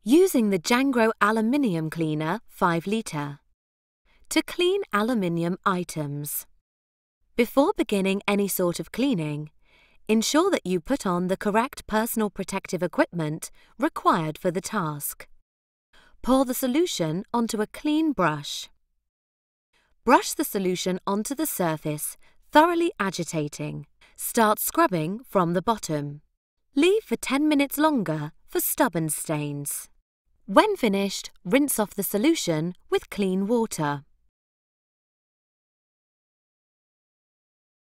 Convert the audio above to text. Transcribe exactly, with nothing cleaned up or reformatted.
Using the Jangro Aluminium Cleaner five litre. To clean aluminium items. Before beginning any sort of cleaning, ensure that you put on the correct personal protective equipment required for the task. Pour the solution onto a clean brush. Brush the solution onto the surface, thoroughly agitating. Start scrubbing from the bottom. Leave for ten minutes longer for stubborn stains. When finished, rinse off the solution with clean water.